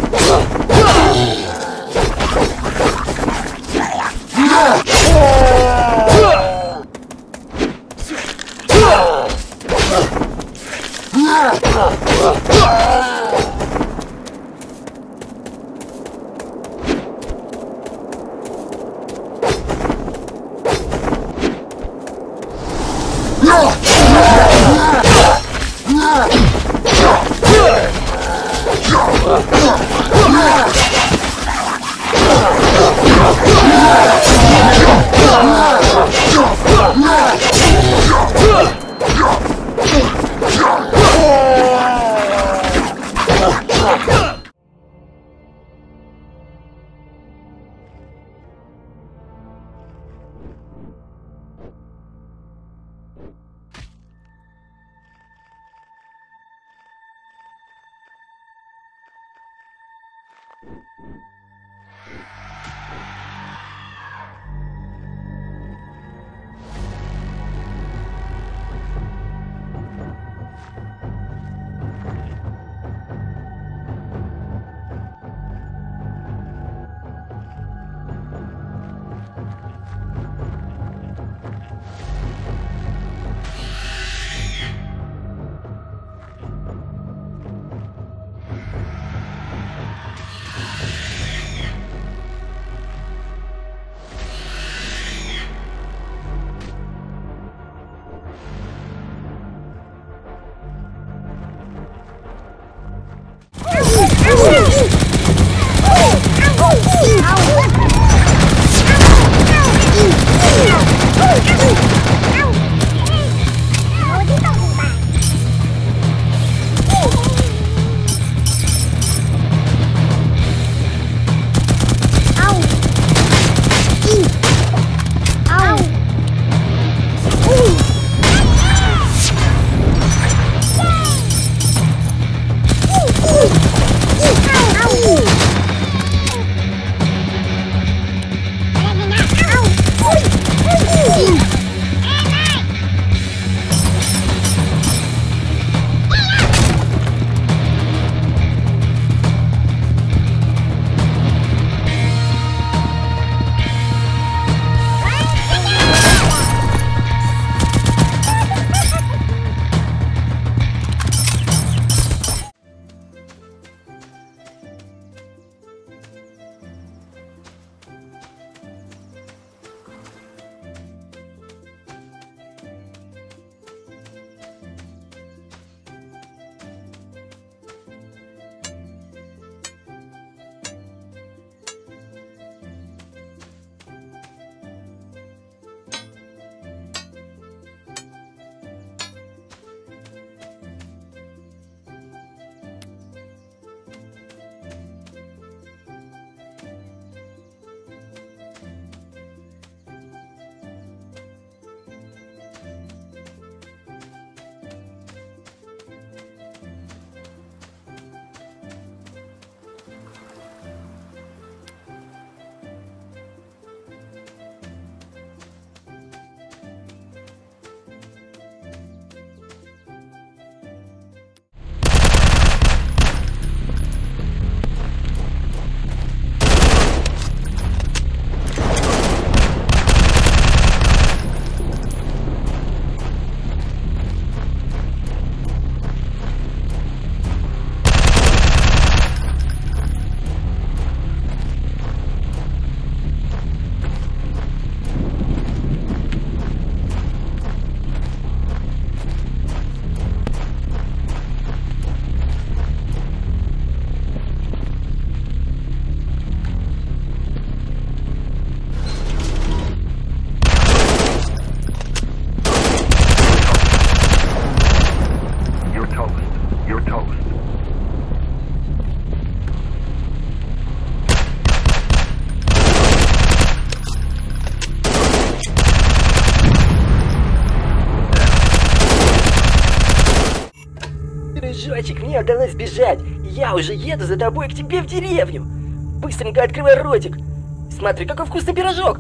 Дружочек, мне удалось сбежать. Я уже еду за тобой к тебе в деревню. Быстренько открывай ротик. Смотри, какой вкусный пирожок.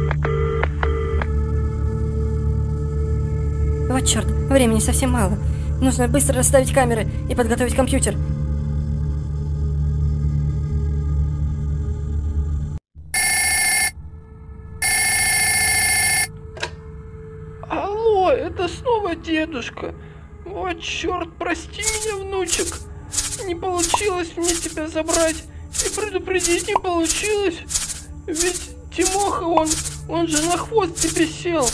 Вот черт, времени совсем мало. Нужно быстро расставить камеры и подготовить компьютер. Алло, это снова дедушка. О, черт, прости меня, внучек. Не получилось мне тебя забрать и предупредить не получилось. Ведь Тимоха, он же на хвост тебе сел.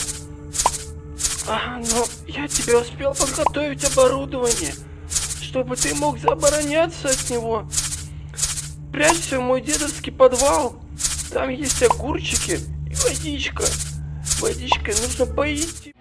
Но я тебе успел подготовить оборудование, чтобы ты мог обороняться от него. Прячься в мой дедовский подвал. Там есть огурчики и водичка. Водичкой нужно поить.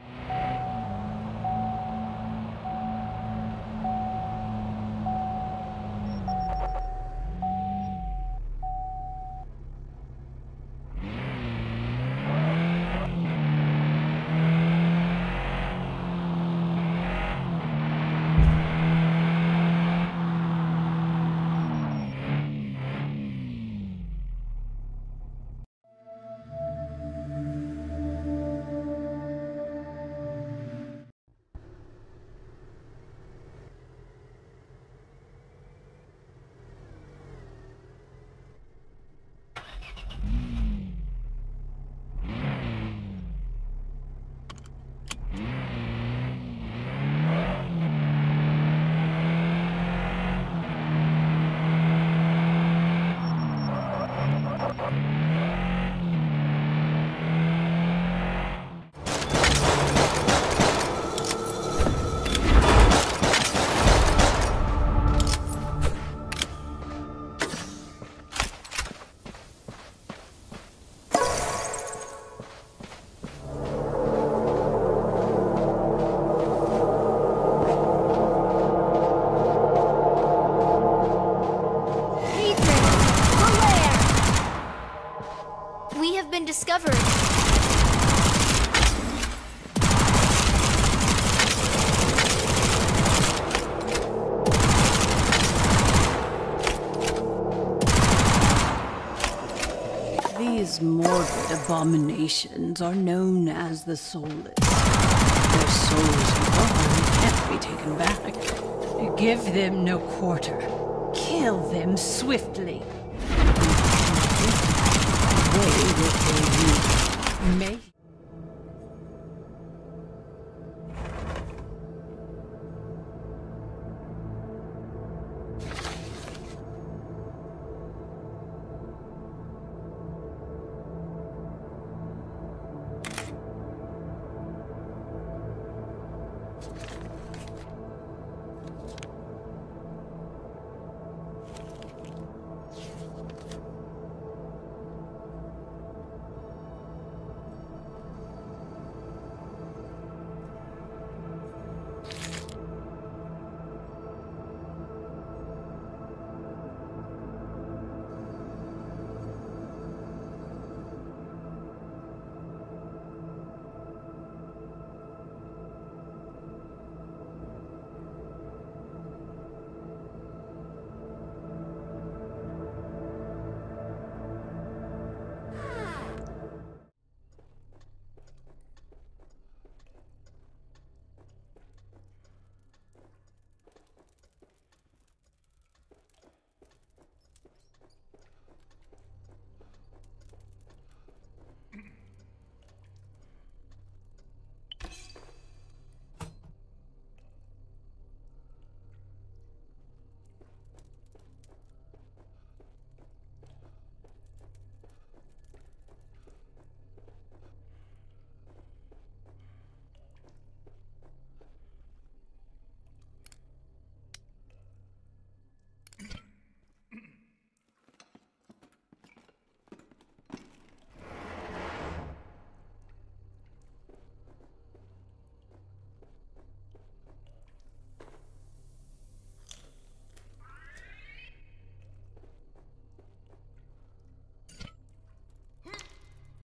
Discovered. These morbid abominations are known as the Soulless. Their souls gone can't be taken back. Give them no quarter. Kill them swiftly. Way that they may